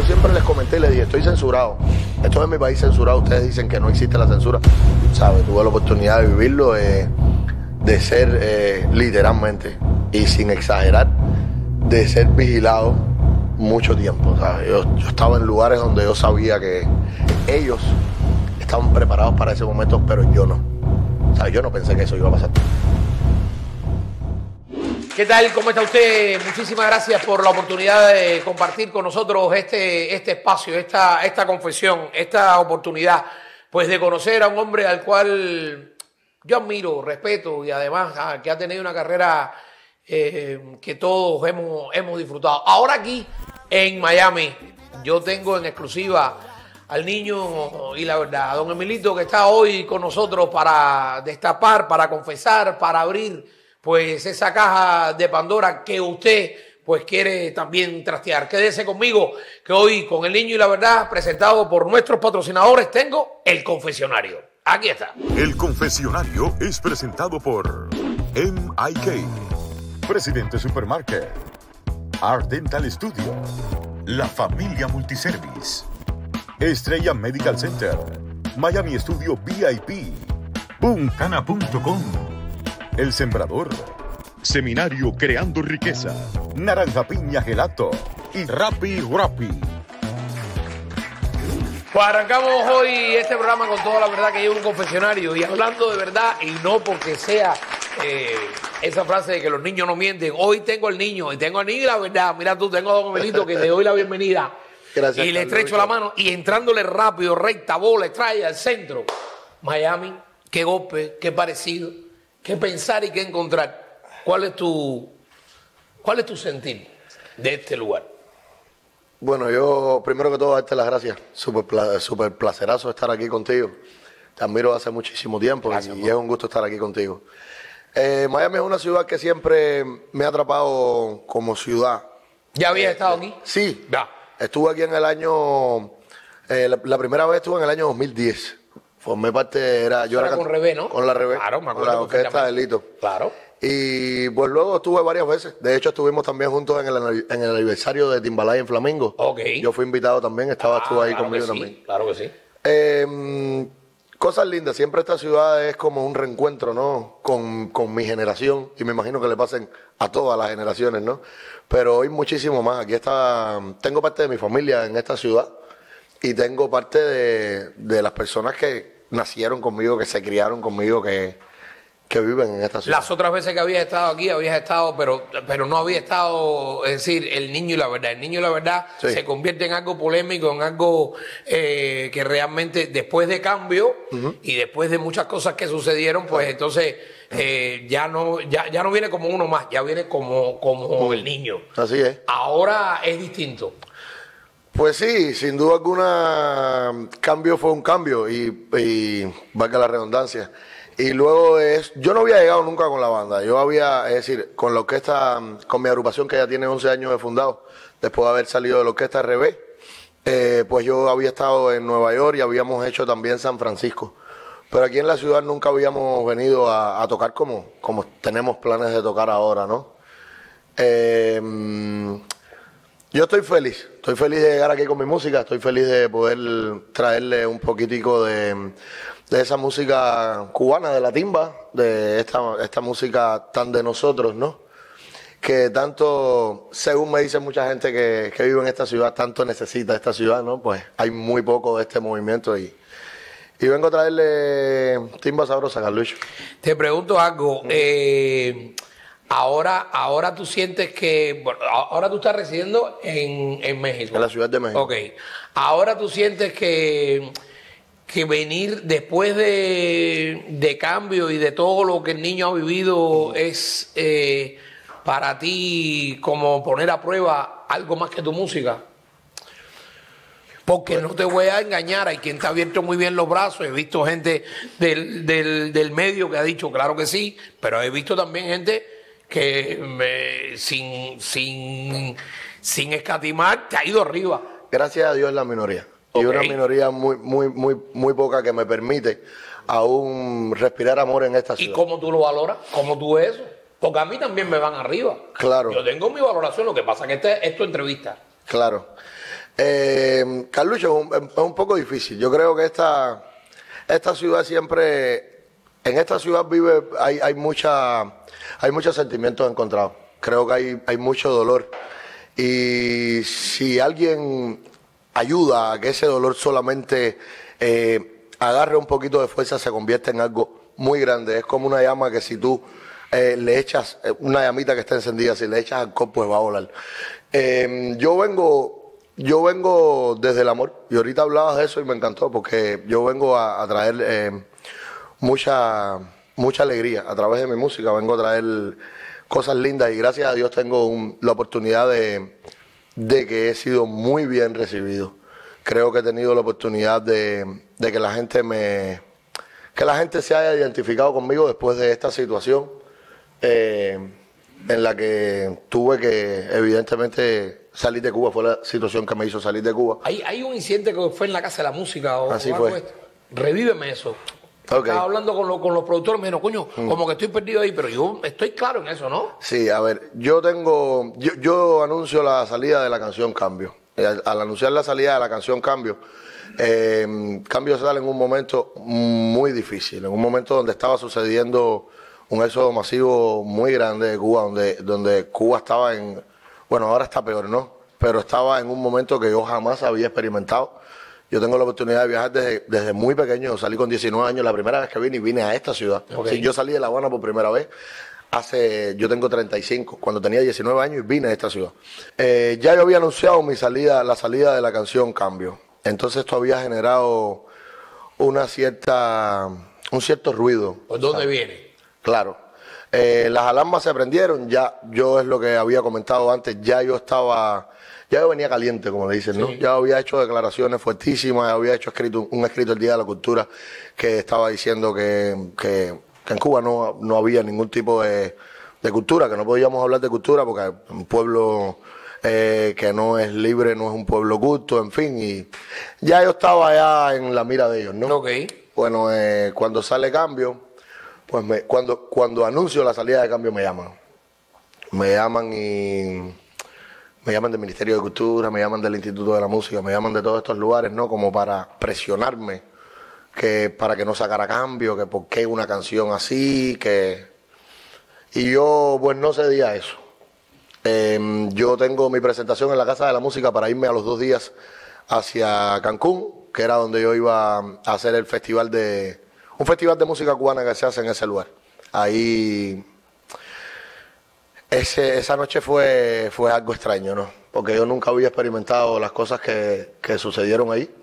yo siempre les comenté y les dije, estoy censurado. Esto es mi país censurado. Ustedes dicen que no existe la censura. ¿Sabes? Tuve la oportunidad de vivirlo, de ser literalmente, y sin exagerar, de ser vigilado mucho tiempo, ¿sabes? Yo estaba en lugares donde yo sabía que ellos estaban preparados para ese momento, pero yo no. ¿Sabes? Yo no pensé que eso iba a pasar. ¿Qué tal? ¿Cómo está usted? Muchísimas gracias por la oportunidad de compartir con nosotros este espacio, esta confesión, esta oportunidad, pues de conocer a un hombre al cual yo admiro, respeto y además que ha tenido una carrera que todos hemos disfrutado. Ahora aquí en Miami, yo tengo en exclusiva al niño y la verdad, a don Emilito, que está hoy con nosotros para destapar, para confesar, para abrir pues esa caja de Pandora que usted pues quiere también trastear. Quédese conmigo, que hoy con el niño y la verdad, presentado por nuestros patrocinadores, tengo el confesionario. Aquí está. El confesionario es presentado por MIK, Presidente Supermarket, Art Dental Studio, La Familia Multiservice, Estrella Medical Center, Miami Studio VIP, Buncana.com, El Sembrador, Seminario Creando Riqueza, Naranja Piña Gelato y Rappi. Pues arrancamos hoy este programa con toda la verdad que lleva un confesionario, y hablando de verdad, y no porque sea esa frase de que los niños no mienten. Hoy tengo al niño y la verdad. Mira tú, tengo a don Emilito, que le doy la bienvenida. Gracias, y le estrecho la mano y entrándole rápido, recta, bola, extrae al centro. Miami, qué golpe, qué parecido, qué pensar y qué encontrar. ¿Cuál es tu sentir de este lugar? Bueno, yo primero que todo darte las gracias. Súper placerazo estar aquí contigo. Te admiro hace muchísimo tiempo. Gracias, y es un gusto estar aquí contigo. Miami es una ciudad que siempre me ha atrapado como ciudad. ¿Ya habías estado aquí? Sí. Ya. Estuve aquí en el año... la primera vez estuve en el año 2010. Formé parte... Yo era con Revés, ¿no? Con la Revés. Claro, me acuerdo. Con la orquesta de Lito. Claro. Y pues luego estuve varias veces. De hecho, estuvimos también juntos en el aniversario de Timbalay en Flamingo. Ok. Yo fui invitado también, estuvo ahí claro conmigo que sí, también. claro que sí. Cosas lindas. Siempre esta ciudad es como un reencuentro, ¿no? Con mi generación. Y me imagino que le pasen a todas las generaciones, ¿no? Pero hoy muchísimo más. Tengo parte de mi familia en esta ciudad. Y tengo parte de las personas que nacieron conmigo, que se criaron conmigo, que viven en esta ciudad. Las otras veces que habías estado aquí, pero no había estado, es decir, el niño y la verdad. El niño y la verdad Sí. se convierte en algo polémico, en algo que realmente después de cambio y después de muchas cosas que sucedieron, pues entonces ya no viene como uno más, ya viene como el niño. Así es. Ahora es distinto. Pues sí, sin duda alguna, cambio fue un cambio y valga la redundancia. Y luego yo no había llegado nunca con la banda. Es decir, con la orquesta, con mi agrupación que ya tiene 11 años de fundado, después de haber salido de la orquesta Revés, pues yo había estado en Nueva York y habíamos hecho también San Francisco. Pero aquí en la ciudad nunca habíamos venido a tocar como tenemos planes de tocar ahora, ¿no? Yo estoy feliz de llegar aquí con mi música, estoy feliz de poder traerle un poquitico de esa música cubana, de la timba, de esta música tan de nosotros, ¿no? Que tanto, según me dice mucha gente que vive en esta ciudad, tanto necesita esta ciudad, ¿no? Pues hay muy poco de este movimiento y vengo a traerle timba sabrosa, Carlucho. Te pregunto algo. Ahora tú sientes que... Bueno, ahora tú estás residiendo en México. En la Ciudad de México. Ok. Ahora tú sientes que venir después de cambio y de todo lo que el niño ha vivido es para ti como poner a prueba algo más que tu música. Porque no te voy a engañar, hay quien te ha abierto muy bien los brazos, he visto gente del medio que ha dicho claro que sí, pero he visto también gente que sin escatimar te ha ido arriba. Gracias a Dios es la minoría. Okay. Y una minoría muy poca que me permite aún respirar amor en esta ciudad. ¿Y cómo tú lo valoras? ¿Cómo tú ves eso? Porque a mí también me van arriba. Claro. Yo tengo mi valoración, lo que pasa es que es tu entrevista. Claro. Carlucho, es un poco difícil. Yo creo que esta ciudad siempre, en esta ciudad hay muchos sentimientos encontrados. Creo que hay mucho dolor. Y si alguien ayuda a que ese dolor solamente agarre un poquito de fuerza, se convierte en algo muy grande. Es como una llama que si tú le echas, una llamita que está encendida, si le echas alcohol, pues va a volar. Yo vengo desde el amor, y ahorita hablabas de eso y me encantó, porque yo vengo a traer mucha alegría a través de mi música, vengo a traer cosas lindas, y gracias a Dios tengo la oportunidad de que he sido muy bien recibido. Creo que he tenido la oportunidad de que la gente se haya identificado conmigo después de esta situación en la que tuve que, evidentemente, salir de Cuba. Fue la situación que me hizo salir de Cuba. Hay un incidente que fue en la Casa de la Música o Así algo fue. de esto. Revíveme eso. Okay. Estaba hablando con los productores, me dijeron, coño, como que estoy perdido ahí, pero yo estoy claro en eso, ¿no? Sí, a ver, yo anuncio la salida de la canción Cambio. Al anunciar la salida de la canción Cambio, Cambio sale en un momento muy difícil, en un momento donde estaba sucediendo un éxodo masivo muy grande de Cuba, donde Cuba estaba bueno, ahora está peor, ¿no? Pero estaba en un momento que yo jamás había experimentado. Yo tengo la oportunidad de viajar desde muy pequeño. Salí con 19 años, la primera vez que vine a esta ciudad. Okay. Sí, yo salí de La Habana por primera vez yo tengo 35, cuando tenía 19 años, y vine a esta ciudad. Ya yo había anunciado la salida de la canción Cambio. Entonces esto había generado un cierto ruido. ¿Por dónde viene? Claro. Las alarmas se prendieron, yo es lo que había comentado antes, ya yo venía caliente, como le dicen, ¿no? Sí. Ya había hecho declaraciones fuertísimas, había hecho un escrito el Día de la Cultura que estaba diciendo que en Cuba no había ningún tipo de cultura, que no podíamos hablar de cultura porque un pueblo que no es libre, no es un pueblo culto, en fin, y ya yo estaba ya en la mira de ellos, ¿no? Ok. Bueno, cuando sale Cambio, pues cuando anuncio la salida de Cambio me llaman. Me llaman del Ministerio de Cultura, me llaman del Instituto de la Música, me llaman de todos estos lugares, ¿no? Como para presionarme, para que no sacara Cambio, que por qué una canción así, Y yo, pues no cedí a eso. Yo tengo mi presentación en la Casa de la Música para irme a los 2 días hacia Cancún, que era donde yo iba a hacer un festival de música cubana que se hace en ese lugar. Ahí, esa noche fue algo extraño, ¿no? Porque yo nunca había experimentado las cosas que sucedieron ahí.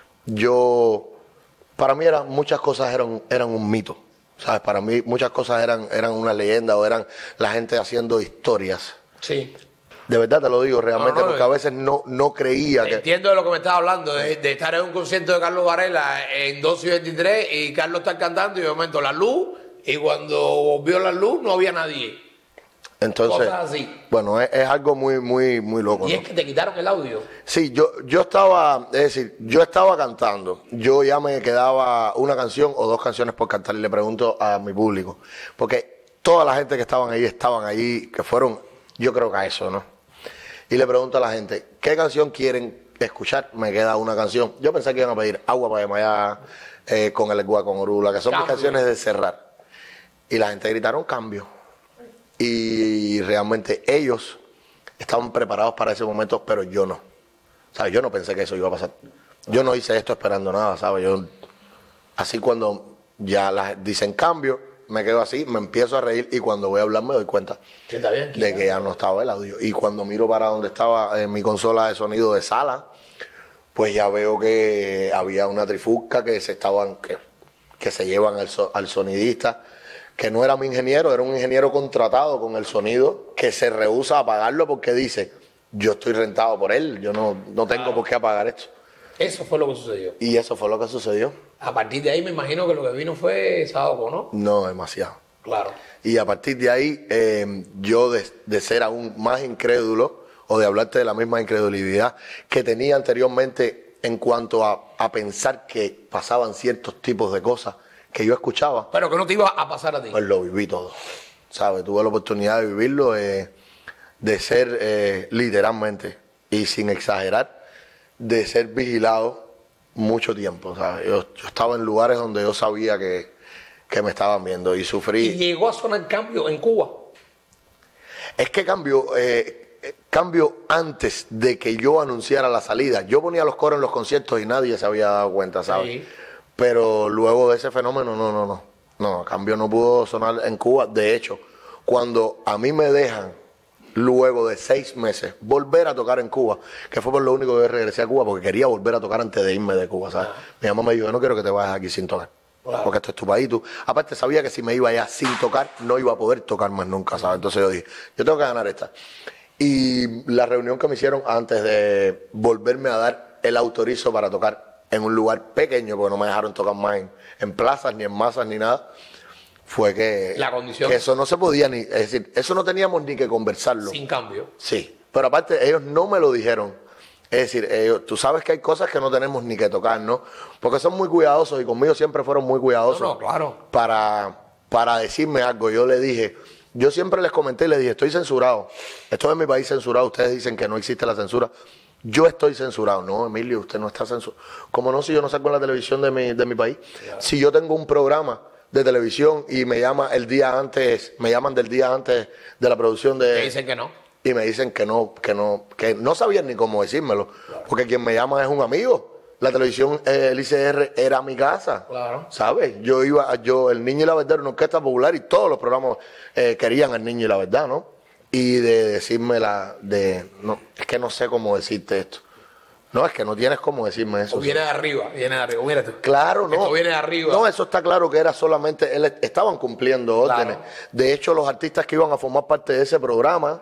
Para mí muchas cosas eran un mito, ¿sabes? Para mí muchas cosas eran una leyenda, o eran la gente haciendo historias. Sí. De verdad te lo digo realmente, No, porque a veces no creía que... Entiendo de lo que me estás hablando, de estar en un concierto de Carlos Varela en 12 y 23 y Carlos está cantando y de momento la luz, y cuando volvió la luz no había nadie. Entonces, Cosas así. bueno, es algo muy, muy, muy loco, Y ¿no? es que te quitaron el audio. Sí, yo estaba cantando. Yo ya me quedaba una canción o 2 canciones por cantar, y le pregunto a mi público, porque toda la gente que estaban ahí, que fueron, yo creo que a eso, ¿no? Y le pregunto a la gente, ¿qué canción quieren escuchar? Me queda una canción. Yo pensé que iban a pedir Agua para Desmayar, Con el Guá, con Orula, que son mis canciones de cerrar. Y la gente gritaron Cambio. Y realmente ellos estaban preparados para ese momento, pero yo no. ¿Sabes? Yo no pensé que eso iba a pasar. Yo no hice esto esperando nada, ¿sabes? Así cuando ya dicen Cambio, me quedo así, me empiezo a reír, y cuando voy a hablar me doy cuenta de que ya no estaba el audio. Y cuando miro para donde estaba mi consola de sonido de sala, pues ya veo que había una trifulca que se llevan al sonidista, que no era mi ingeniero, era un ingeniero contratado con el sonido, que se rehúsa a pagarlo porque dice, yo estoy rentado por él, yo no tengo por qué apagar esto. Eso fue lo que sucedió. Y eso fue lo que sucedió. A partir de ahí me imagino que lo que vino fue Saoco, ¿no? No, demasiado. Claro. Y a partir de ahí, yo de ser aún más incrédulo, o de hablarte de la misma incredulidad que tenía anteriormente en cuanto a pensar que pasaban ciertos tipos de cosas que yo escuchaba, Pero que no te iba a pasar a ti. pues lo viví todo, ¿sabes? Tuve la oportunidad de vivirlo, de ser literalmente, y sin exagerar, de ser vigilado mucho tiempo, ¿sabes? Yo estaba en lugares donde yo sabía que me estaban viendo y sufrí. ¿Y llegó a sonar cambio en Cuba? Es que cambio antes de que yo anunciara la salida. Yo ponía los coros en los conciertos y nadie se había dado cuenta, ¿sabes? Sí. Pero luego de ese fenómeno, no, cambio no pudo sonar en Cuba. De hecho, cuando a mí me dejan, luego de 6 meses, volver a tocar en Cuba, que fue por lo único que regresé a Cuba, porque quería volver a tocar antes de irme de Cuba, ¿sabes? Mi mamá me dijo, yo no quiero que te vayas aquí sin tocar. Claro. Porque esto es tu país. Aparte sabía que si me iba allá sin tocar, no iba a poder tocar más nunca, ¿sabes? Entonces yo dije, yo tengo que ganar esta. Y la reunión que me hicieron antes de volverme a dar el autorizo para tocar en un lugar pequeño, porque no me dejaron tocar más en plazas, ni en masas, ni nada, fue que, la condición, que eso no se podía ni, es decir, eso no teníamos ni que conversarlo. Sin cambio. Sí, pero aparte ellos no me lo dijeron. Es decir, tú sabes que hay cosas que no tenemos ni que tocar, ¿no? Porque son muy cuidadosos y conmigo siempre fueron muy cuidadosos. No, claro. Para decirme algo. Yo le dije, yo siempre les comenté y les dije, estoy censurado. Estoy en mi país censurado. Ustedes dicen que no existe la censura. Yo estoy censurado. No, Emilio, usted no está censurado. ¿Cómo no si yo no salgo en la televisión de mi país? Claro. Si yo tengo un programa de televisión y me llaman del día antes de la producción de... Me dicen que no. Y me dicen que no sabían ni cómo decírmelo. Claro. Porque quien me llama es un amigo. La televisión, el ICR era mi casa. Claro. ¿Sabes? El Niño y la Verdad era una orquesta popular y todos los programas querían al Niño y la Verdad, ¿no? Y de decirme no, es que no sé cómo decirte esto. No, es que no tienes cómo decirme eso. O viene de arriba, Mira tú. Claro, no. Esto viene de arriba. No, eso está claro que era solamente, estaban cumpliendo órdenes. Claro. De hecho, los artistas que iban a formar parte de ese programa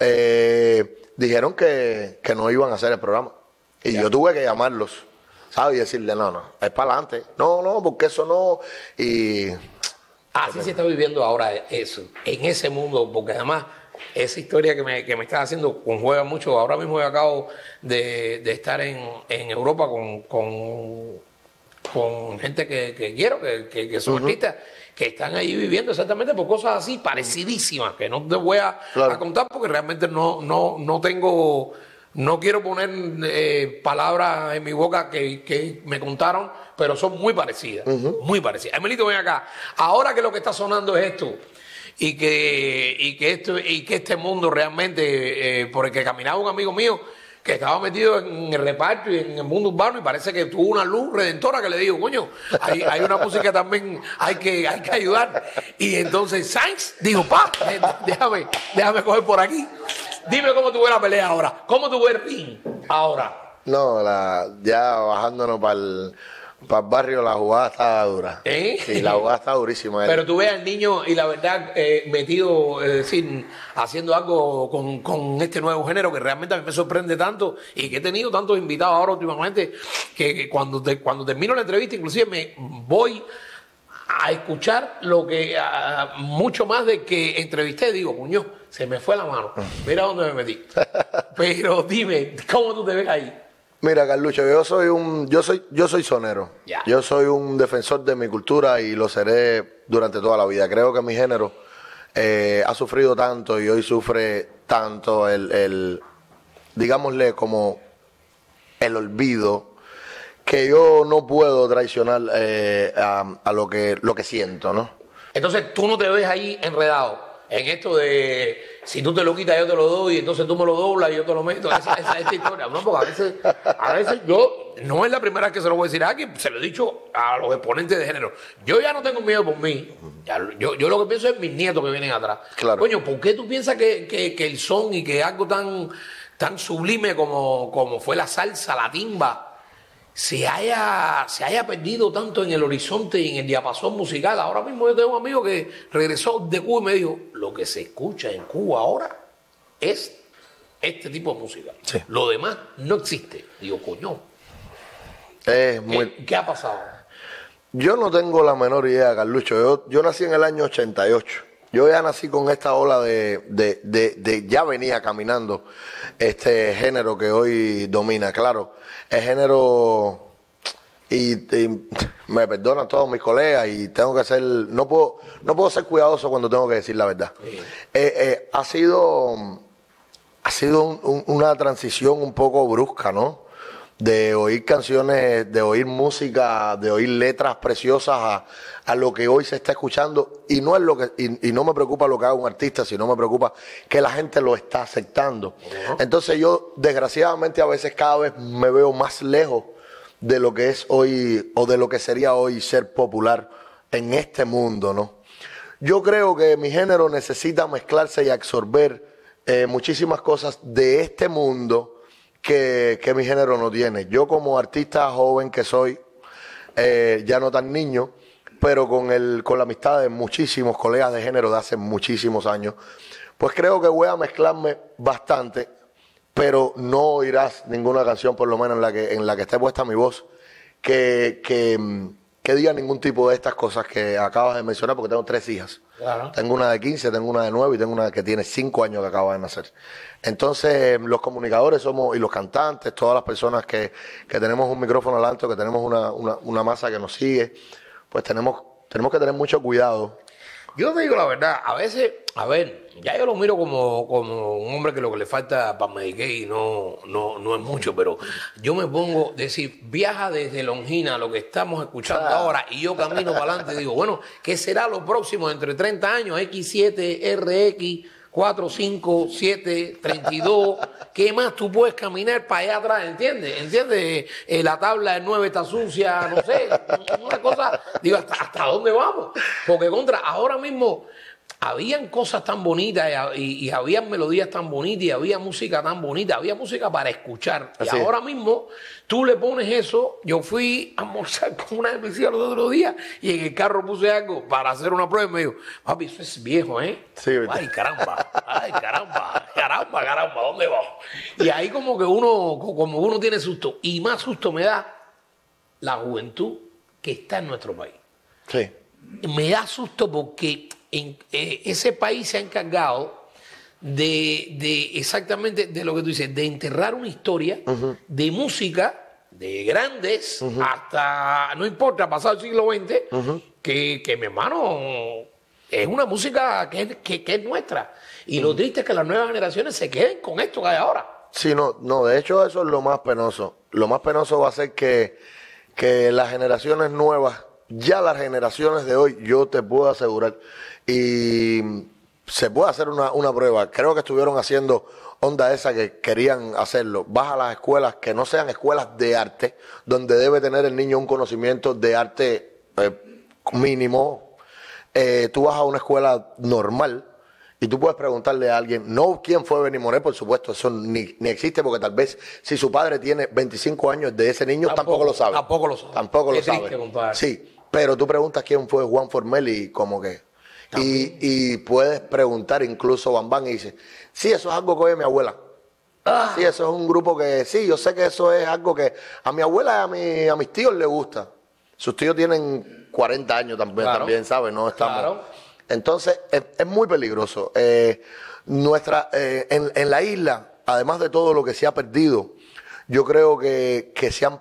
dijeron que no iban a hacer el programa. Y yo tuve que llamarlos, ¿sabes? Y decirle, no, es para adelante. No, porque eso no. Y así se está viviendo ahora eso, en ese mundo, porque además esa historia que me estás haciendo conjuega mucho. Ahora mismo yo acabo de estar en Europa con gente que quiero, que son artistas, que están ahí viviendo exactamente por cosas así, parecidísimas, que no te voy a contar porque realmente no tengo, no quiero poner palabras en mi boca que me contaron, pero son muy parecidas, muy parecidas. Emilito, ven acá. Ahora que lo que está sonando es esto, y que este mundo realmente, por el que caminaba un amigo mío, que estaba metido en el reparto y en el mundo urbano, y parece que tuvo una luz redentora que le dijo, coño, hay una música también, hay que ayudar. Y entonces Sainz dijo, déjame coger por aquí. Dime cómo tú ves la pelea ahora, cómo tú ves el ring ahora. No, ya bajándonos para el barrio, la jugada está dura. Sí, la jugada está durísima. Pero tú ves al Niño y la verdad metido, es decir, haciendo algo con este nuevo género que realmente a mí me sorprende tanto y que he tenido tantos invitados ahora últimamente que cuando termino la entrevista inclusive me voy a escuchar lo que mucho más de que entrevisté. Digo, puño, se me fue la mano. Mira dónde me metí. Pero dime, ¿cómo tú te ves ahí? Mira, Carlucho, yo soy sonero. Yeah. Yo soy un defensor de mi cultura y lo seré durante toda la vida. Creo que mi género ha sufrido tanto y hoy sufre tanto digámosle como el olvido, que yo no puedo traicionar a lo que siento, ¿no? Entonces tú no te ves ahí enredado en esto de si tú te lo quitas yo te lo doy, entonces tú me lo doblas y yo te lo meto, esta historia. No, porque a veces yo, no es la primera vez que se lo voy a decir a alguien, se lo he dicho a los exponentes de género. Yo ya no tengo miedo por mí, yo lo que pienso es mis nietos que vienen atrás. Claro. Coño, ¿por qué tú piensas que el son y que algo tan sublime como fue la salsa, la timba, se haya perdido tanto en el horizonte y en el diapasón musical? Ahora mismo yo tengo un amigo que regresó de Cuba y me dijo, lo que se escucha en Cuba ahora es este tipo de música. Sí. Lo demás no existe. Digo, coño, ¿qué ha pasado? Yo no tengo la menor idea, Carlucho. Yo nací en el año 88. Yo ya nací con esta ola ya venía caminando este género que hoy domina. Claro, el género, y me perdonan todos mis colegas y tengo que ser, no puedo ser cuidadoso cuando tengo que decir la verdad. Sí. Ha sido una transición un poco brusca, ¿no? de oír canciones, de oír música, de oír letras preciosas a lo que hoy se está escuchando, y no es lo que y no me preocupa lo que haga un artista, sino me preocupa que la gente lo está aceptando. Entonces yo, desgraciadamente, a veces cada vez me veo más lejos de lo que es hoy, o de lo que sería hoy ser popular en este mundo, ¿no? Yo creo que mi género necesita mezclarse y absorber muchísimas cosas de este mundo que mi género no tiene. Yo, como artista joven que soy, ya no tan niño, pero con la amistad de muchísimos colegas de género de hace muchísimos años, pues creo que voy a mezclarme bastante, pero no oirás ninguna canción, por lo menos en la que esté puesta mi voz, que diga ningún tipo de estas cosas que acabas de mencionar, porque tengo 3 hijas. Claro. Tengo una de 15, tengo una de 9 y tengo una que tiene 5 años que acaba de nacer. Entonces, los comunicadores somos, y los cantantes, todas las personas que tenemos un micrófono delante, que tenemos una masa que nos sigue, pues tenemos que tener mucho cuidado. Yo te digo la verdad, a veces, a ver, ya yo lo miro como un hombre que lo que le falta para Medicaid no es mucho, pero yo me pongo, decir, viaja desde Longina, lo que estamos escuchando ahora, y yo camino para adelante y digo, bueno, ¿qué será lo próximo entre 30 años? X7, RX, 4, 5, 7, 32, ¿qué más tú puedes caminar para allá atrás? ¿Entiendes? La tabla del 9 está sucia, no sé, una cosa, digo, ¿hasta dónde vamos? Porque ahora mismo habían cosas tan bonitas y habían melodías tan bonitas y había música tan bonita, había música para escuchar. Así y es. ahora mismo tú le pones eso. Yo fui a almorzar con una de mis hijas los otros días y en el carro puse algo para hacer una prueba y me dijo, papi, eso es viejo, ¿eh? Sí, ¿verdad? Ay, caramba, ¿dónde vamos? Y ahí como uno tiene susto. Y más susto me da la juventud que está en nuestro país. Sí. Me da susto porque ese país se ha encargado de exactamente de lo que tú dices, de enterrar una historia de música, de grandes, hasta, no importa, pasado el siglo XX, que mi hermano, es una música que es nuestra. Y lo triste es que las nuevas generaciones se queden con esto que hay ahora. Sí, no, de hecho eso es lo más penoso. Lo más penoso va a ser que las generaciones nuevas, ya las generaciones de hoy, yo te puedo asegurar, y se puede hacer una prueba. Creo que estuvieron haciendo onda esa que querían hacerlo. Vas a las escuelas que no sean escuelas de arte, donde debe tener el niño un conocimiento de arte mínimo. Tú vas a una escuela normal y tú puedes preguntarle a alguien, no quién fue Benny Moré, por supuesto, eso ni existe, porque tal vez si su padre tiene 25 años de ese niño, tampoco lo sabe. Tampoco lo sabe. Tampoco lo Qué triste, sabe. compadre. Sí, pero tú preguntas quién fue Juan Formel y como que... Y puedes preguntar incluso Bambán y dice, sí, eso es algo que oye mi abuela. Sí, eso es un grupo que, sí, yo sé que eso es algo que a mi abuela y a mis tíos les gusta. Sus tíos tienen 40 años también, ¿sabes? No estamos... Claro. Entonces, es muy peligroso. En la isla, además de todo lo que se ha perdido, yo creo que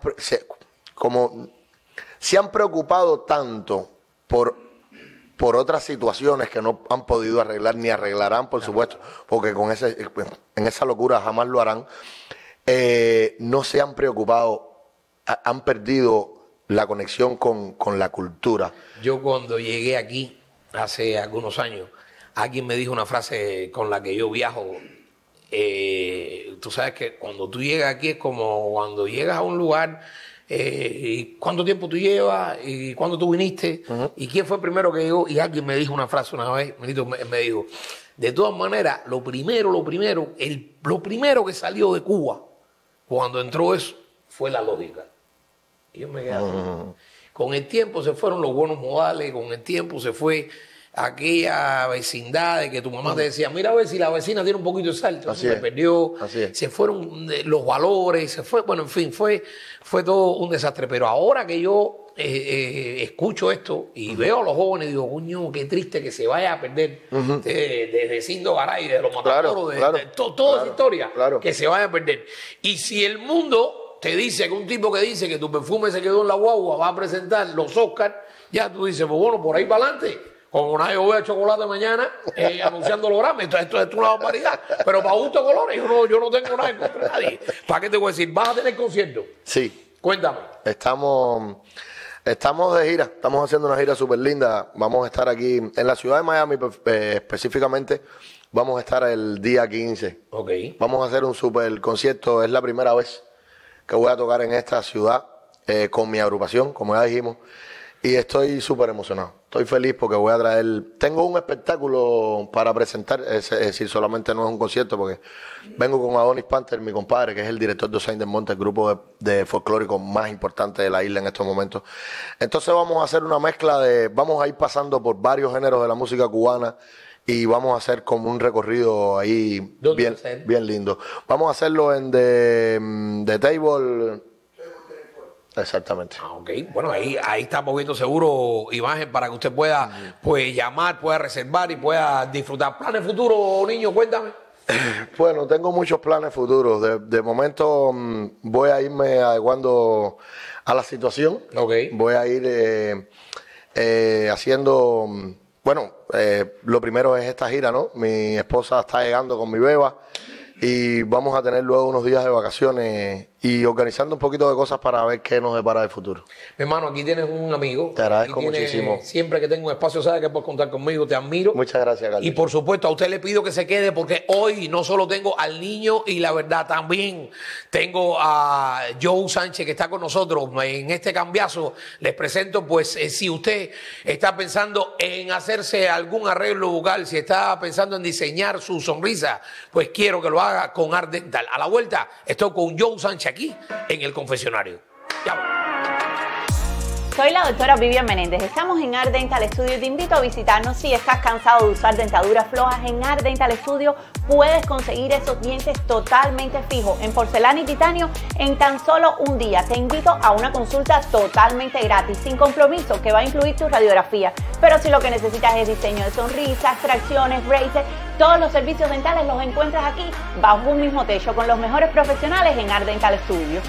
se han preocupado tanto por otras situaciones que no han podido arreglar ni arreglarán, por supuesto, porque en esa locura jamás lo harán. No se han preocupado, han perdido la conexión con la cultura. Yo cuando llegué aquí, hace algunos años, alguien me dijo una frase con la que yo viajo. Tú sabes que cuando tú llegas aquí es como cuando llegas a un lugar, ¿y cuánto tiempo tú llevas? ¿Y cuándo tú viniste? ¿Y quién fue el primero que llegó? Y alguien me dijo una frase una vez, me dijo, de todas maneras, lo primero que salió de Cuba, cuando entró eso, fue la lógica. Y yo me quedé así. Con el tiempo se fueron los buenos modales, con el tiempo se fue aquella vecindad de que tu mamá te decía, mira a ver si la vecina tiene un poquito de sal, entonces se perdió, se fueron los valores, se fue, bueno, en fin, fue todo un desastre. Pero ahora que yo escucho esto y veo a los jóvenes, digo, coño, qué triste que se vaya a perder de Cindo Garay, de los Matamoros, toda esa historia, que se vaya a perder. Y si el mundo te dice que un tipo que dice que tu perfume se quedó en la guagua va a presentar los Oscars, ya tú dices, pues bueno, por ahí para adelante. Como nadie voy a chocolate mañana anunciando los Grammy. Esto es una barbaridad. Pero para gusto colores, yo no tengo nada en contra de nadie. ¿Para qué te voy a decir? ¿Vas a tener concierto? Sí. Cuéntame. Estamos de gira, estamos haciendo una gira súper linda. Vamos a estar aquí en la ciudad de Miami, específicamente. Vamos a estar el día 15. Ok. Vamos a hacer un súper concierto. Es la primera vez que voy a tocar en esta ciudad con mi agrupación, como ya dijimos. Y estoy súper emocionado. Estoy feliz porque voy a traer... Tengo un espectáculo para presentar. Es decir, solamente no es un concierto porque vengo con Adonis Panther, mi compadre, que es el director de Osain del Monte, el grupo de folclórico más importante de la isla en estos momentos. Entonces vamos a hacer una mezcla de... Vamos a ir pasando por varios géneros de la música cubana y vamos a hacer como un recorrido ahí bien lindo. Vamos a hacerlo en The Table... Exactamente. Ok, bueno, ahí estamos viendo seguro imagen para que usted pueda pues llamar, pueda reservar y pueda disfrutar. ¿Planes futuros, niño? Cuéntame. Bueno, tengo muchos planes futuros. De momento voy a irme adecuando a la situación. Okay. Voy a ir haciendo... Bueno, lo primero es esta gira, ¿no? Mi esposa está llegando con mi beba y vamos a tener luego unos días de vacaciones y organizando un poquito de cosas para ver qué nos depara el futuro. Mi hermano, aquí tienes un amigo. Te agradezco muchísimo. Siempre que tengo un espacio, sabes que puedes contar conmigo, te admiro. Muchas gracias, Carlos. Y por supuesto, a usted le pido que se quede porque hoy no solo tengo al niño y la verdad, también tengo a Joe Sánchez que está con nosotros en este cambiazo. Les presento, pues, si usted está pensando en hacerse algún arreglo bucal, si está pensando en diseñar su sonrisa, pues quiero que lo haga con Art Dental. A la vuelta, estoy con Joe Sánchez aquí en el confesionario. Ya va. Soy la doctora Vivian Menéndez. Estamos en Art Dental Studio y te invito a visitarnos. Si estás cansado de usar dentaduras flojas, en Art Dental Studio puedes conseguir esos dientes totalmente fijos en porcelana y titanio en tan solo un día. Te invito a una consulta totalmente gratis, sin compromiso, que va a incluir tu radiografía. Pero si lo que necesitas es diseño de sonrisas, extracciones, braces, todos los servicios dentales los encuentras aquí bajo un mismo techo con los mejores profesionales en Art Dental Studio.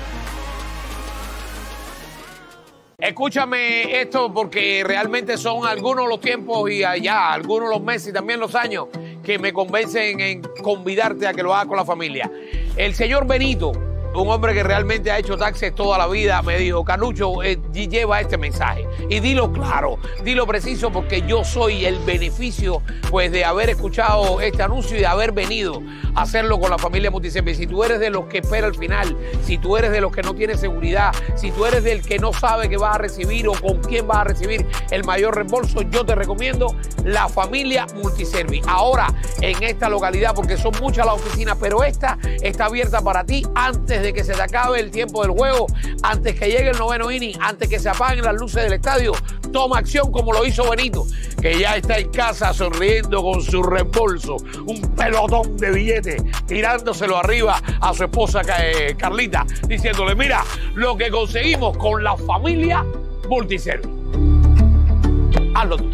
Escúchame esto porque realmente son algunos los tiempos y allá, algunos los meses y también los años que me convencen en convidarte a que lo hagas con la familia. El señor Benito, un hombre que realmente ha hecho taxes toda la vida, me dijo: Carlucho, lleva este mensaje y dilo claro, dilo preciso, porque yo soy el beneficio pues de haber escuchado este anuncio y de haber venido a hacerlo con la familia Multiservice. Si tú eres de los que espera el final, si tú eres de los que no tiene seguridad, si tú eres del que no sabe que vas a recibir o con quién vas a recibir el mayor reembolso, yo te recomiendo la familia Multiservice. Ahora en esta localidad, porque son muchas las oficinas, pero esta está abierta para ti antes de que se te acabe el tiempo del juego, antes que llegue el noveno inning, antes que se apaguen las luces del estadio. Toma acción como lo hizo Benito, que ya está en casa sonriendo con su reembolso, un pelotón de billetes, tirándoselo arriba a su esposa Carlita, diciéndole: mira lo que conseguimos con la familia Multiservice. Hazlo tú.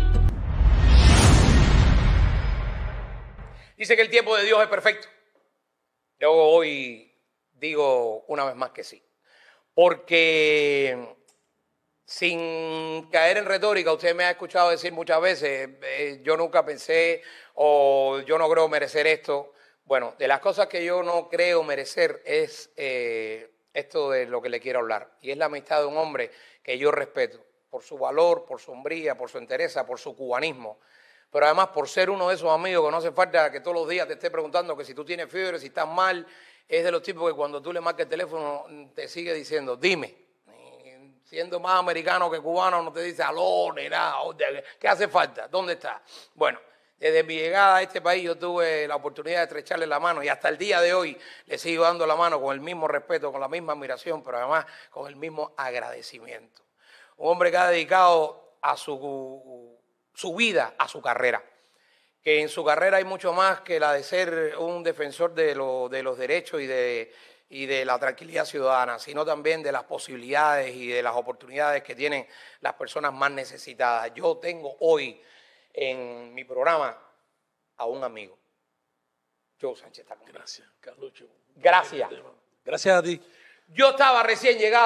Dice que el tiempo de Dios es perfecto. Yo hoy digo una vez más que sí, porque sin caer en retórica, usted me ha escuchado decir muchas veces, yo nunca pensé o yo no creo merecer esto. Bueno, de las cosas que yo no creo merecer es esto de lo que le quiero hablar, y es la amistad de un hombre que yo respeto por su valor, por su hombría, por su entereza, por su cubanismo, pero además por ser uno de esos amigos que no hace falta que todos los días te esté preguntando que si tú tienes fiebre, si estás mal. Es de los tipos que cuando tú le marcas el teléfono te sigue diciendo: dime. Siendo más americano que cubano, no te dice aló ni nada. ¿Qué hace falta? ¿Dónde está? Bueno, desde mi llegada a este país yo tuve la oportunidad de estrecharle la mano y hasta el día de hoy le sigo dando la mano con el mismo respeto, con la misma admiración, pero además con el mismo agradecimiento. Un hombre que ha dedicado a su vida a su carrera, que en su carrera hay mucho más que la de ser un defensor de los derechos y de la tranquilidad ciudadana, sino también de las posibilidades y de las oportunidades que tienen las personas más necesitadas. Yo tengo hoy en mi programa a un amigo. Joe Sánchez está conmigo. Gracias, Carlucho. Gracias. Gracias a ti. Yo estaba recién llegado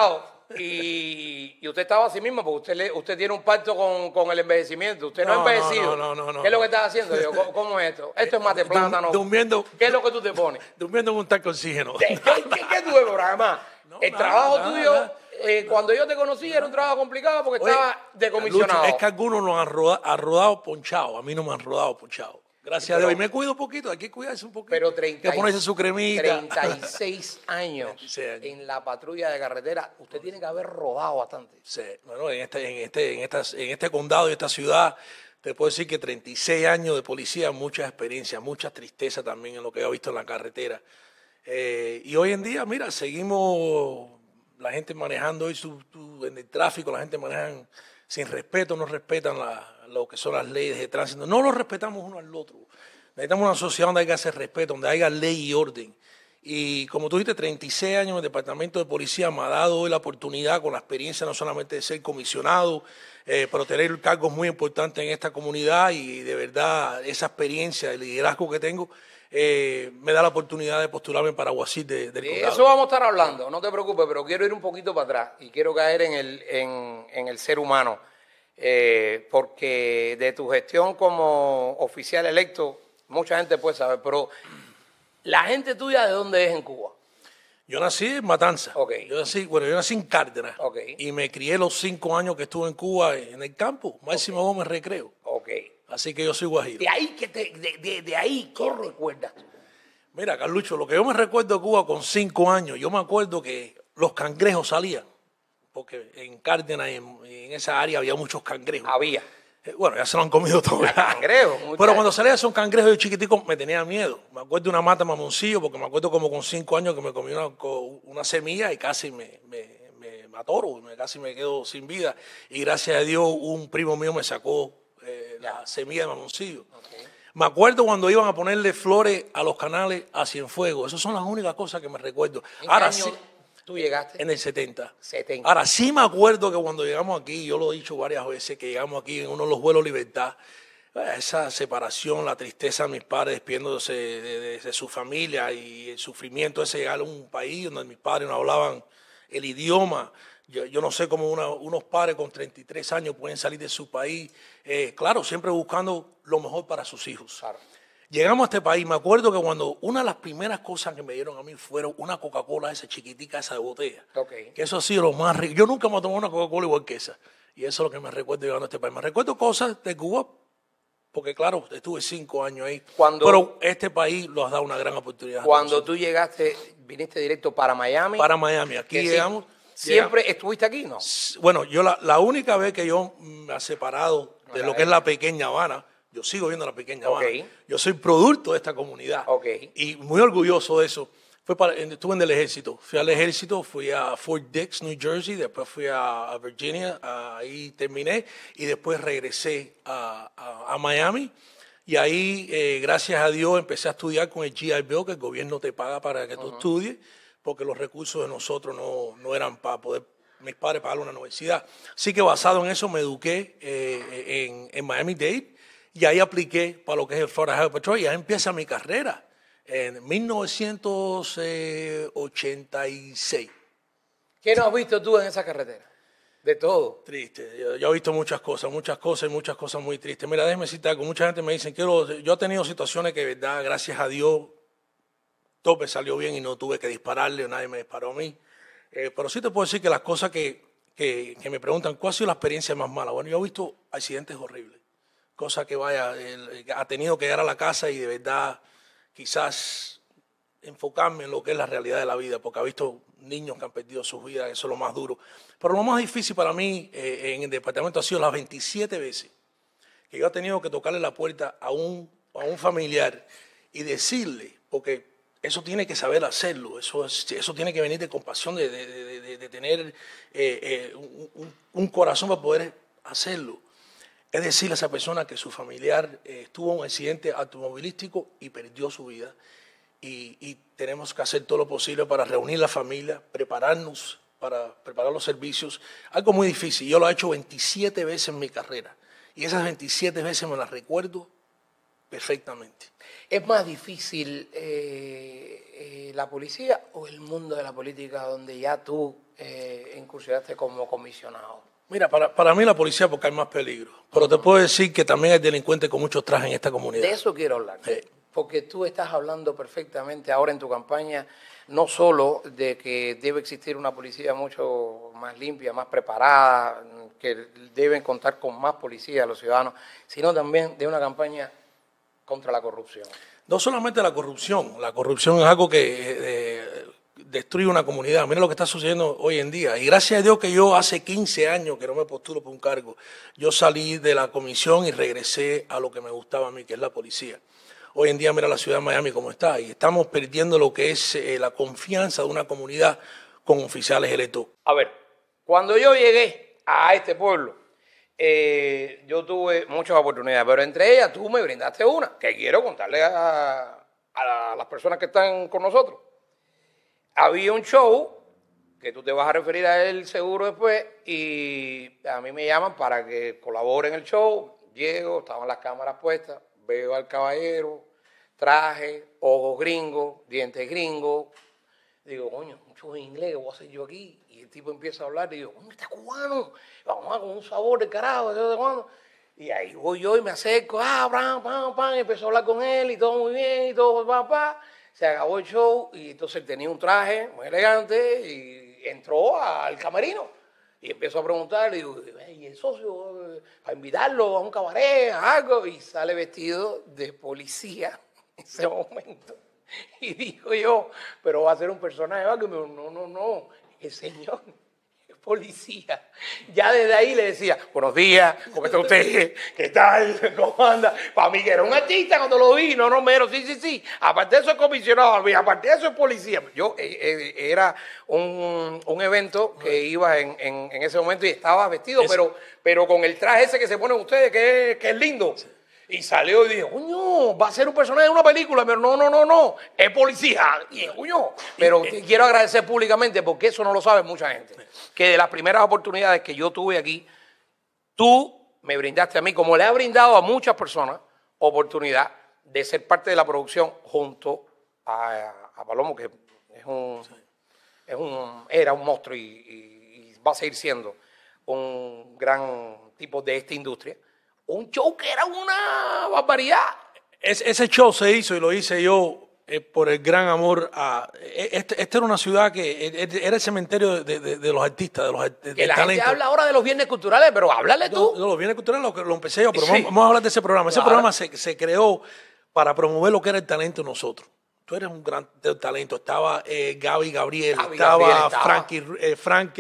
y usted estaba así mismo, porque usted tiene un pacto con el envejecimiento. Usted no ha envejecido. No. ¿Qué es lo que está haciendo? Yo, ¿cómo es esto? Esto es mate plátano. Durmiendo. ¿Qué es lo que tú te pones? Durmiendo en un tanque de oxígeno. ¿Qué tú ves, bro? Además, el trabajo tuyo, cuando yo te conocí, era un trabajo complicado porque estaba decomisionado. Lucho, es que algunos nos han rodado ponchado. A mí no me han rodado ponchado. Gracias a Dios. Y me cuido un poquito, hay que cuidarse un poquito. Pero que ponerse su cremita. 36 años 36 años en la patrulla de carretera. Usted tiene que haber rodado bastante. Sí, bueno, en este condado y esta ciudad, te puedo decir que 36 años de policía, mucha experiencia, mucha tristeza también en lo que he visto en la carretera. Y hoy en día, mira, seguimos la gente manejando hoy en el tráfico, la gente maneja sin respeto, no respetan lo que son las leyes de tránsito. No lo respetamos uno al otro. Necesitamos una sociedad donde haya ese respeto, donde haya ley y orden. Y como tú dijiste, 36 años en el Departamento de Policía me ha dado hoy la oportunidad, con la experiencia no solamente de ser comisionado, pero tener cargos muy importantes en esta comunidad, y de verdad esa experiencia, el liderazgo que tengo, me da la oportunidad de postularme para alguacil del condado. Eso vamos a estar hablando, no te preocupes, pero quiero ir un poquito para atrás y quiero caer en el ser humano, porque de tu gestión como oficial electo, mucha gente puede saber, pero la gente tuya, ¿de dónde es en Cuba? Yo nací en Matanza. Okay. Yo nací en Cárdenas. Okay. Y me crié los 5 años que estuve en Cuba en el campo, Máximo Gómez Recreo. Okay. Así que yo soy guajiro. De ahí, ¿qué recuerdas tú? Mira, Carlucho, lo que yo me recuerdo de Cuba con 5 años, yo me acuerdo que los cangrejos salían, porque en Cárdenas, en esa área, había muchos cangrejos. Había. Bueno, ya se lo han comido todos. Cangrejos. Pero cuando salía esos cangrejos de chiquitico, me tenía miedo. Me acuerdo de una mata mamoncillo, porque me acuerdo como con 5 años que me comí una semilla y casi me atoro, casi me quedo sin vida. Y gracias a Dios, un primo mío me sacó la semilla de mamoncillo. Okay. Me acuerdo cuando iban a ponerle flores a los canales a Cienfuegos. Esas son las únicas cosas que me recuerdo. Ahora sí. ¿Tú llegaste? En el 70. 70. Ahora sí me acuerdo que cuando llegamos aquí, yo lo he dicho varias veces, que llegamos aquí en uno de los vuelos Libertad, esa separación, la tristeza de mis padres despidiéndose de su familia y el sufrimiento ese llegar a un país donde mis padres no hablaban el idioma. Yo no sé cómo unos padres con 33 años pueden salir de su país, claro, siempre buscando lo mejor para sus hijos. Claro. Llegamos a este país, me acuerdo que cuando una de las primeras cosas que me dieron a mí fueron una Coca-Cola, esa chiquitica, esa de botella. Okay. Que eso ha sido lo más rico. Yo nunca me tomé una Coca-Cola igual que esa. Y eso es lo que me recuerdo llegando a este país. Me recuerdo cosas de Cuba, porque claro, estuve 5 años ahí. Pero este país lo ha dado una gran oportunidad. Cuando tú llegaste, viniste directo para Miami. Para Miami. Aquí llegamos. ¿Siempre estuviste aquí, no? Bueno, yo la única vez que yo me he separado de lo que es la pequeña Habana, yo sigo viendo la pequeña Habana. Okay. Yo soy producto de esta comunidad. Okay. Y muy orgulloso de eso. Estuve en el ejército. Fui al ejército, fui a Fort Dix, New Jersey, después fui a Virginia, ahí terminé, y después regresé a Miami. Y ahí, gracias a Dios, empecé a estudiar con el GI Bill, que el gobierno te paga para que tú estudies, porque los recursos de nosotros no eran para poder mis padres pagar una universidad. Así que basado en eso me eduqué en Miami-Dade. Y ahí apliqué para lo que es el Florida Highway Patrol y ahí empieza mi carrera en 1986. ¿Qué no has visto tú en esa carretera? De todo. Triste. Yo he visto muchas cosas muy tristes. Mira, déjeme citar algo. Mucha gente me dice que yo he tenido situaciones que, verdad, gracias a Dios, todo me salió bien y no tuve que dispararle o nadie me disparó a mí. Pero sí te puedo decir que las cosas que me preguntan, ¿cuál ha sido la experiencia más mala? Bueno, yo he visto accidentes horribles. Cosa que ha tenido que llegar a la casa y de verdad quizás enfocarme en lo que es la realidad de la vida, porque ha visto niños que han perdido sus vidas, eso es lo más duro. Pero lo más difícil para mí en el departamento ha sido las 27 veces que yo he tenido que tocarle la puerta a un familiar y decirle, porque eso tiene que saber hacerlo, eso tiene que venir de compasión, de tener un corazón para poder hacerlo. Es decirle a esa persona que su familiar tuvo un accidente automovilístico y perdió su vida. Y tenemos que hacer todo lo posible para reunir la familia, prepararnos para preparar los servicios. Algo muy difícil. Yo lo he hecho 27 veces en mi carrera. Y esas 27 veces me las recuerdo perfectamente. Es más difícil la policía o el mundo de la política donde ya tú incursionaste como comisionado? Mira, para mí la policía porque hay más peligro. Pero te puedo decir que también hay delincuentes con muchos trajes en esta comunidad. De eso quiero hablar. Porque tú estás hablando perfectamente ahora en tu campaña no solo de que debe existir una policía mucho más limpia, más preparada, que deben contar con más policía los ciudadanos, sino también de una campaña contra la corrupción. No solamente la corrupción es algo que destruye una comunidad. Mira lo que está sucediendo hoy en día. Y gracias a Dios que yo hace 15 años que no me postulo por un cargo, yo salí de la comisión y regresé a lo que me gustaba a mí, que es la policía. Hoy en día mira la ciudad de Miami cómo está y estamos perdiendo lo que es la confianza de una comunidad con oficiales electos. A ver, cuando yo llegué a este pueblo, yo tuve muchas oportunidades, pero entre ellas tú me brindaste una que quiero contarle a las personas que están con nosotros. Había un show que tú te vas a referir a él seguro después y a mí me llaman para que colabore en el show. Llego, estaban las cámaras puestas, veo al caballero, traje, ojos gringos, dientes gringos. Digo, coño, mucho inglés, ¿qué voy a hacer yo aquí? Y el tipo empieza a hablar y digo, coño, está cubano, vamos a con un sabor de carajo, de cuándo. Y ahí voy yo y me acerco, y empezó a hablar con él y todo muy bien y todo, Se acabó el show y entonces él tenía un traje muy elegante y entró al camerino. Y empezó a preguntarle, digo, ¿y el socio para invitarlo a un cabaret, a algo? Y sale vestido de policía en ese momento. Y digo yo, pero va a ser un personaje, ¿va? Que me dijo, no, el señor es policía. Ya desde ahí le decía, buenos días, ¿cómo está usted? ¿Qué tal? ¿Cómo anda? Para mí que era un artista cuando lo vi, no, mero, sí. Aparte de eso es comisionado, aparte de eso es policía. Yo era un evento que iba en ese momento y estaba vestido, pero con el traje ese que se ponen ustedes, que es lindo. Sí. Y salió y dijo, coño, va a ser un personaje de una película. Pero no, es policía. Y coño, pero quiero agradecer públicamente, porque eso no lo sabe mucha gente, que de las primeras oportunidades que yo tuve aquí, tú me brindaste a mí, como le ha brindado a muchas personas, oportunidad de ser parte de la producción junto a Palomo, que era un monstruo y va a seguir siendo un gran tipo de esta industria. Un show que era una barbaridad. Ese show se hizo y lo hice yo por el gran amor a... Esta era una ciudad que era el cementerio de los artistas, que la gente habla ahora de los viernes culturales, pero háblale tú. No, los viernes culturales lo empecé yo, pero sí. Vamos a hablar de ese programa. Ese programa se creó para promover lo que era el talento de nosotros. Tú eres un gran talento. Estaba Gabriel, estaba Frank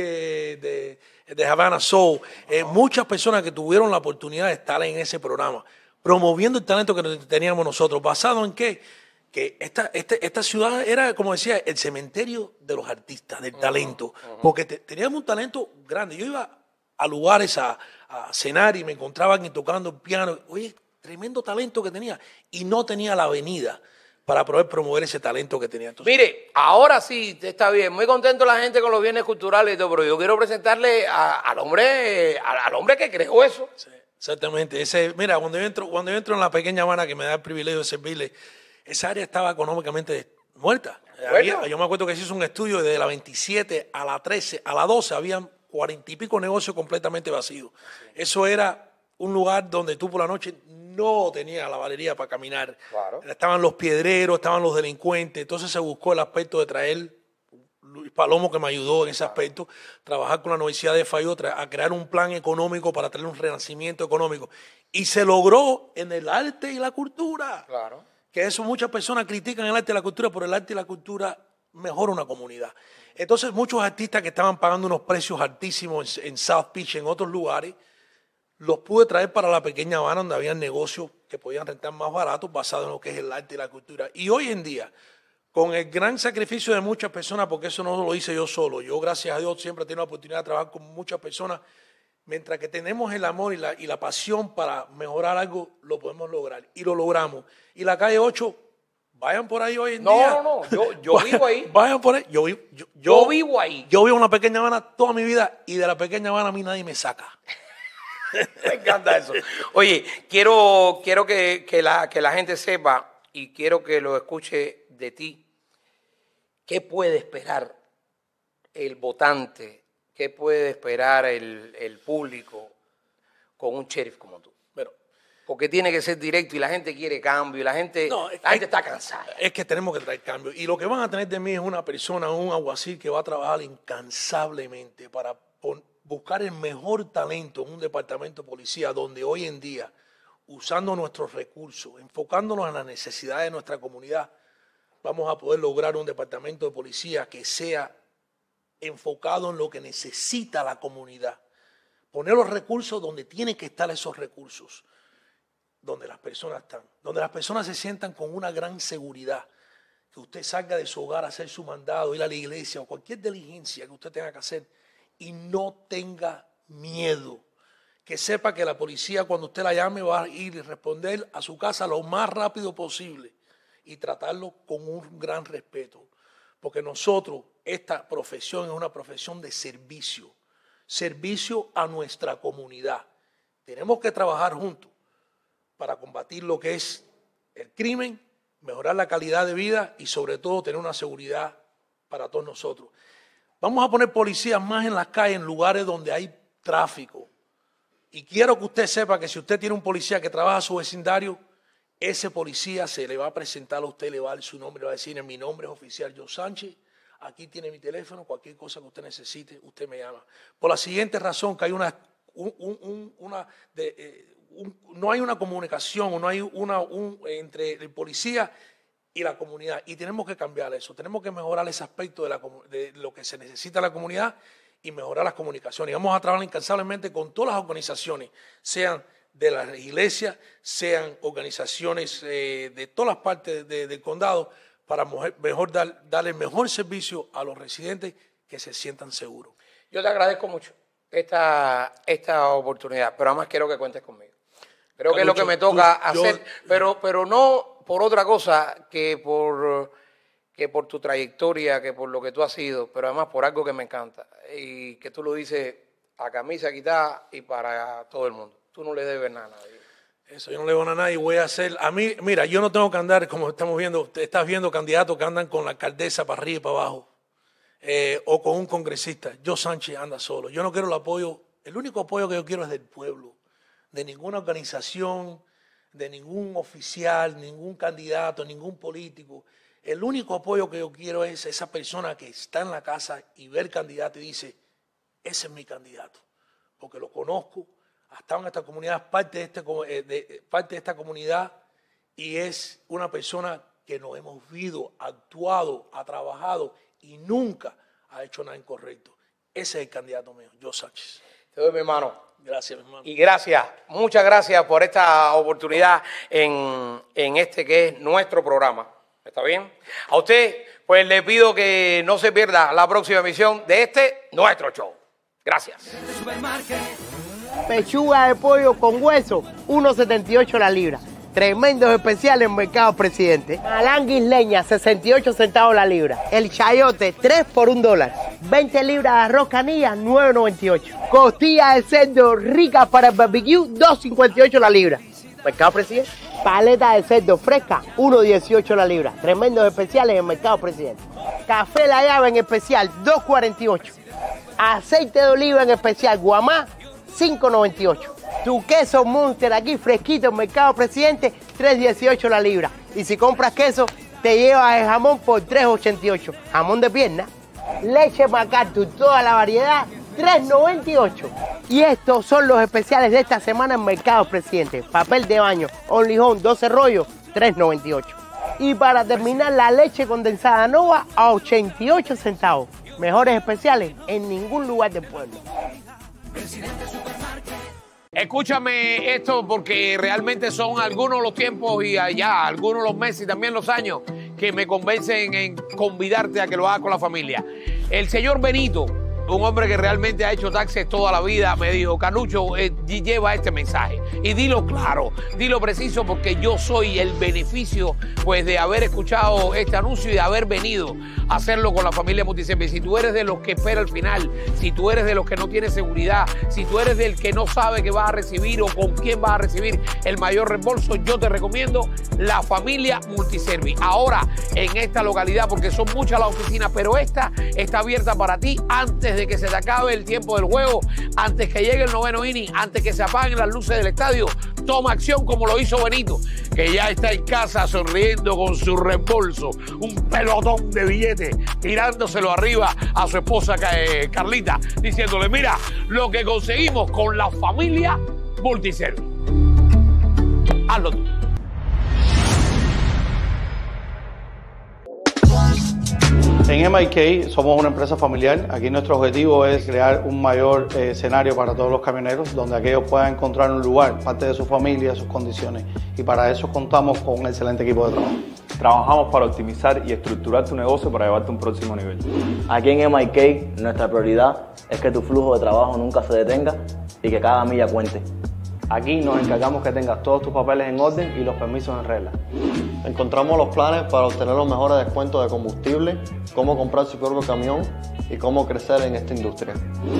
de Havana Soul, muchas personas que tuvieron la oportunidad de estar en ese programa, promoviendo el talento que teníamos nosotros. ¿Basado en qué? Que esta ciudad era, como decía, el cementerio de los artistas, del talento, porque teníamos un talento grande. Yo iba a lugares a cenar y me encontraba alguien tocando el piano. Oye, tremendo talento que tenía, y no tenía la avenida para poder promover ese talento que tenía. Entonces, mire, ahora sí está bien, muy contento la gente con los bienes culturales y todo, pero yo quiero presentarle al hombre que creó eso. Sí, exactamente. Mira, cuando yo entro en la pequeña Habana, que me da el privilegio de servirle, esa área estaba económicamente muerta. Yo me acuerdo que se hizo un estudio desde la 27 a la 13, a la 12, habían 40 y pico negocios completamente vacíos. Sí. Eso era un lugar donde tú por la noche no tenías la valería para caminar. Claro. Estaban los piedreros, estaban los delincuentes. Entonces se buscó el aspecto de traer Luis Palomo, que me ayudó en ese aspecto, trabajar con la Universidad de FIU, a crear un plan económico para traer un renacimiento económico. Y se logró en el arte y la cultura. Claro. Que eso muchas personas critican el arte y la cultura, pero el arte y la cultura mejora una comunidad. Entonces muchos artistas que estaban pagando unos precios altísimos en South Beach, en otros lugares, los pude traer para la pequeña Habana, donde había negocios que podían rentar más baratos basados en lo que es el arte y la cultura. Y hoy en día, con el gran sacrificio de muchas personas, porque eso no lo hice yo solo, yo gracias a Dios siempre he tenido la oportunidad de trabajar con muchas personas, mientras que tenemos el amor y la pasión para mejorar algo, lo podemos lograr. Y lo logramos. Y la calle 8, vayan por ahí hoy en día. No, yo vivo ahí. Vayan por ahí. Yo vivo ahí. Yo vivo en una pequeña Habana toda mi vida, y de la pequeña Habana a mí nadie me saca. Me encanta eso. Oye, quiero que la gente sepa, y quiero que lo escuche de ti, ¿qué puede esperar el votante? ¿Qué puede esperar el público con un sheriff como tú? Porque tiene que ser directo y la gente quiere cambio y la gente está cansada. Es que tenemos que traer cambio. Y lo que van a tener de mí es una persona, un alguacil que va a trabajar incansablemente para buscar el mejor talento en un departamento de policía donde hoy en día, usando nuestros recursos, enfocándonos en las necesidades de nuestra comunidad, vamos a poder lograr un departamento de policía que sea enfocado en lo que necesita la comunidad. Poner los recursos donde tienen que estar esos recursos, donde las personas están, donde las personas se sientan con una gran seguridad, que usted salga de su hogar a hacer su mandado, ir a la iglesia o cualquier diligencia que usted tenga que hacer y no tenga miedo. Que sepa que la policía cuando usted la llame va a ir y responder a su casa lo más rápido posible y tratarlo con un gran respeto. Porque nosotros, esta profesión es una profesión de servicio, servicio a nuestra comunidad. Tenemos que trabajar juntos para combatir lo que es el crimen, mejorar la calidad de vida y sobre todo tener una seguridad para todos nosotros. Vamos a poner policías más en las calles, en lugares donde hay tráfico. Y quiero que usted sepa que si usted tiene un policía que trabaja en su vecindario, ese policía se le va a presentar a usted, le va a dar su nombre, le va a decir, mi nombre es oficial Joe Sánchez, aquí tiene mi teléfono, cualquier cosa que usted necesite, usted me llama. Por la siguiente razón, que hay no hay una comunicación o no hay entre el policía y la comunidad. Y tenemos que cambiar eso. Tenemos que mejorar ese aspecto de lo que se necesita en la comunidad y mejorar las comunicaciones. Y vamos a trabajar incansablemente con todas las organizaciones, sean de las iglesias, sean organizaciones de todas las partes del condado, para mejor darle el mejor servicio a los residentes que se sientan seguros. Yo te agradezco mucho esta oportunidad, pero además quiero que cuentes conmigo. Creo que es lo que me toca hacer, pero no por otra cosa que por tu trayectoria, que por lo que tú has sido, pero además por algo que me encanta y que tú lo dices a camisa quitada y para todo el mundo. Tú no le debes nada a nadie. Eso, yo no le debo nada a nadie. Voy a hacer, a mí, mira, yo no tengo que andar como estamos viendo, estás viendo candidatos que andan con la alcaldesa para arriba y para abajo, o con un congresista. Joe Sánchez anda solo. Yo no quiero el apoyo, el único apoyo que yo quiero es del pueblo. De ninguna organización, de ningún oficial, ningún candidato, ningún político. El único apoyo que yo quiero es esa persona que está en la casa y ve el candidato y dice, ese es mi candidato, porque lo conozco, ha estado en esta comunidad, parte de esta comunidad y es una persona que nos hemos visto, actuado, ha trabajado y nunca ha hecho nada incorrecto. Ese es el candidato mío, Joe Sánchez. Te doy mi mano. Gracias, mi hermano. Y gracias, muchas gracias por esta oportunidad en este que es nuestro programa. ¿Está bien? A usted, pues le pido que no se pierda la próxima emisión de nuestro show. Gracias. Pechuga de pollo con hueso, 1.78 la libra. Tremendos especiales en Mercado Presidente. Alanguis leña, 68 centavos la libra. El chayote, 3 por $1. 20 libras de arroz canilla, 9.98. Costilla de cerdo rica para el barbecue, 2.58 la libra. Mercado Presidente. Paleta de cerdo fresca, 1.18 la libra. Tremendos especiales en Mercado Presidente. Café La Llave en especial, 2.48. Aceite de oliva en especial, Guamá, 5.98. Tu queso Monster aquí fresquito en Mercado Presidente, 3.18 la libra. Y si compras queso, te llevas el jamón por 3.88. Jamón de pierna. Leche MacArthur, toda la variedad, 3.98. Y estos son los especiales de esta semana en Mercado Presidente. Papel de baño, Only Home, 12 rollos, 3.98. Y para terminar, la leche condensada Nova a 88 centavos. Mejores especiales en ningún lugar del pueblo. Escúchame esto porque realmente son algunos los tiempos y allá, algunos los meses y también los años que me convencen en convidarte a que lo hagas con la familia. El señor Benito un hombre que realmente ha hecho taxes toda la vida, me dijo, Carlucho, lleva este mensaje y dilo claro, dilo preciso, porque yo soy el beneficio pues de haber escuchado este anuncio y de haber venido a hacerlo con la familia Multiservice. Si tú eres de los que espera el final, si tú eres de los que no tiene seguridad, si tú eres del que no sabe qué vas a recibir o con quién vas a recibir el mayor reembolso, yo te recomiendo la familia Multiservice. Ahora en esta localidad, porque son muchas las oficinas, pero esta está abierta para ti antes de que se te acabe el tiempo del juego, antes que llegue el 9º inning, antes que se apaguen las luces del estadio. Toma acción como lo hizo Benito, que ya está en casa sonriendo con su reembolso, un pelotón de billetes, tirándoselo arriba a su esposa Carlita, diciéndole, mira lo que conseguimos con la familia Multiservice. Hazlo tú. En MIK somos una empresa familiar. Aquí nuestro objetivo es crear un mayor escenario para todos los camioneros, donde aquellos puedan encontrar un lugar, parte de su familia, sus condiciones. Y para eso contamos con un excelente equipo de trabajo. Trabajamos para optimizar y estructurar tu negocio para llevarte a un próximo nivel. Aquí en MIK nuestra prioridad es que tu flujo de trabajo nunca se detenga y que cada milla cuente. Aquí nos encargamos que tengas todos tus papeles en orden y los permisos en regla. Encontramos los planes para obtener los mejores descuentos de combustible, cómo comprar su propio camión y cómo crecer en esta industria.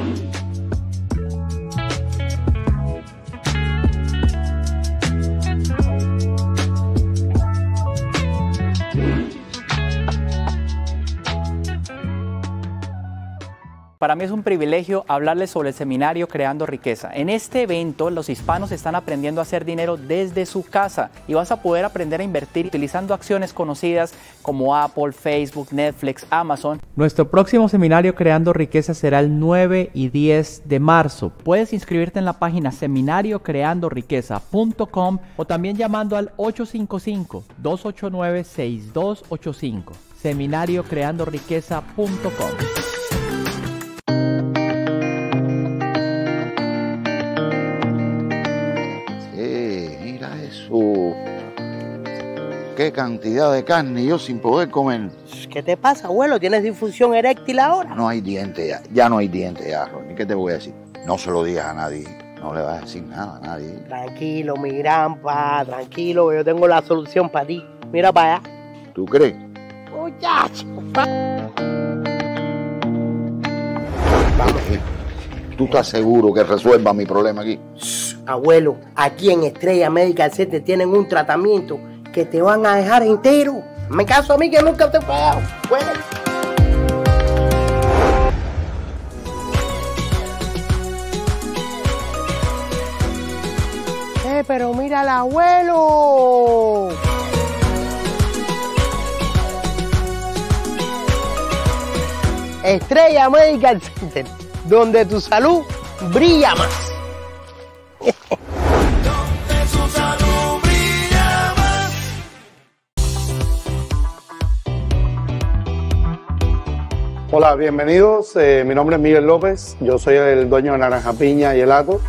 Para mí es un privilegio hablarles sobre el seminario Creando Riqueza. En este evento, los hispanos están aprendiendo a hacer dinero desde su casa y vas a poder aprender a invertir utilizando acciones conocidas como Apple, Facebook, Netflix, Amazon. Nuestro próximo seminario Creando Riqueza será el 9 y 10 de marzo. Puedes inscribirte en la página seminariocreandoriqueza.com o también llamando al 855-289-6285. seminariocreandoriqueza.com. Qué cantidad de carne, yo sin poder comer. ¿Qué te pasa, abuelo? ¿Tienes disfunción eréctil ahora? No hay dientes ya, ya no hay dientes ya, Ronnie. ¿Qué te voy a decir? No se lo digas a nadie, no le vas a decir nada a nadie. Tranquilo, mi granpa, tranquilo, yo tengo la solución para ti. Mira para allá. ¿Tú crees? Muchacho. Vamos. ¿Tú estás seguro que resuelva mi problema aquí? Abuelo, aquí en Estrella Medical Center tienen un tratamiento que te van a dejar entero. Me caso a mí que nunca te he pagado. Pero mira al abuelo. Estrella Medical Center, donde tu salud brilla más. Hola, bienvenidos. Mi nombre es Miguel López. Yo soy el dueño de Naranja Piña y Gelato.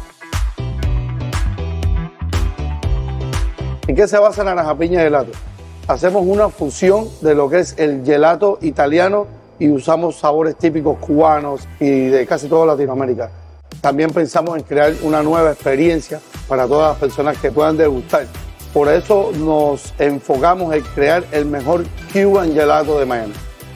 ¿En qué se basa Naranja Piña y Gelato? Hacemos una fusión de lo que es el gelato italiano y usamos sabores típicos cubanos y de casi toda Latinoamérica. También pensamos en crear una nueva experiencia para todas las personas que puedan degustar. Por eso nos enfocamos en crear el mejor Cuban Gelato de Miami.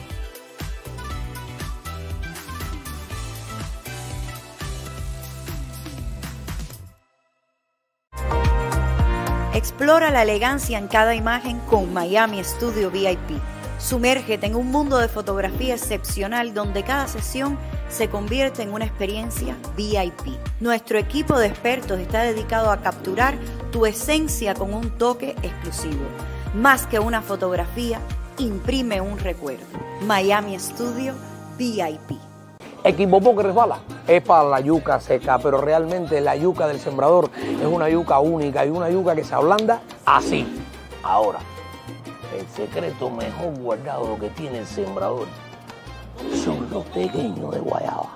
Explora la elegancia en cada imagen con Miami Studio VIP. Sumérgete en un mundo de fotografía excepcional donde cada sesión se convierte en una experiencia VIP. Nuestro equipo de expertos está dedicado a capturar tu esencia con un toque exclusivo. Más que una fotografía, imprime un recuerdo. Miami Studio VIP. Equivopo que resbala es para la yuca seca, pero realmente la yuca del sembrador es una yuca única y una yuca que se ablanda así. Ahora, el secreto mejor guardado que tiene el sembrador son los pequeños de guayaba.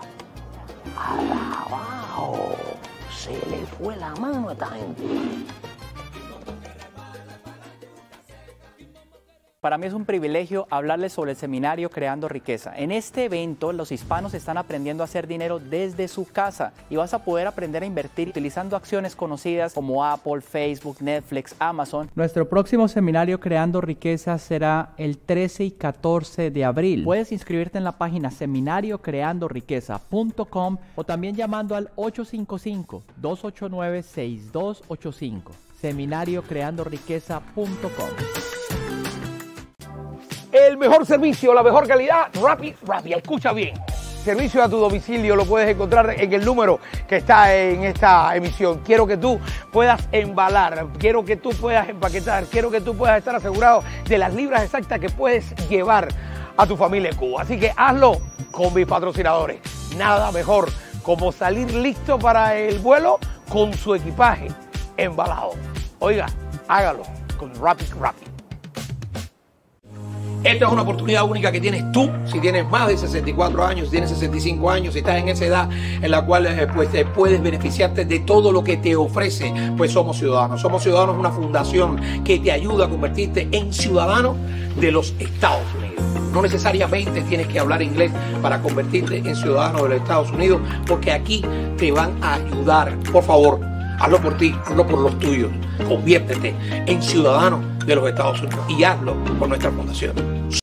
Alabao, se le fue la mano a esta gente. Para mí es un privilegio hablarles sobre el seminario Creando Riqueza. En este evento, los hispanos están aprendiendo a hacer dinero desde su casa y vas a poder aprender a invertir utilizando acciones conocidas como Apple, Facebook, Netflix, Amazon. Nuestro próximo seminario Creando Riqueza será el 13 y 14 de abril. Puedes inscribirte en la página seminariocreandoriqueza.com o también llamando al 855-289-6285. seminariocreandoriqueza.com. El mejor servicio, la mejor calidad, Rappi. Escucha bien. Servicio a tu domicilio lo puedes encontrar en el número que está en esta emisión. Quiero que tú puedas embalar, quiero que tú puedas empaquetar, quiero que tú puedas estar asegurado de las libras exactas que puedes llevar a tu familia en Cuba. Así que hazlo con mis patrocinadores. Nada mejor como salir listo para el vuelo con su equipaje embalado. Oiga, hágalo con Rappi. Esta es una oportunidad única que tienes tú, si tienes más de 64 años, si tienes 65 años, si estás en esa edad en la cual puedes beneficiarte de todo lo que te ofrece, pues Somos Ciudadanos. Somos Ciudadanos es una fundación que te ayuda a convertirte en ciudadano de los Estados Unidos. No necesariamente tienes que hablar inglés para convertirte en ciudadano de los Estados Unidos, porque aquí te van a ayudar. Por favor, hazlo por ti, hazlo por los tuyos. Conviértete en ciudadano de los Estados Unidos y hazlo por nuestra fundación.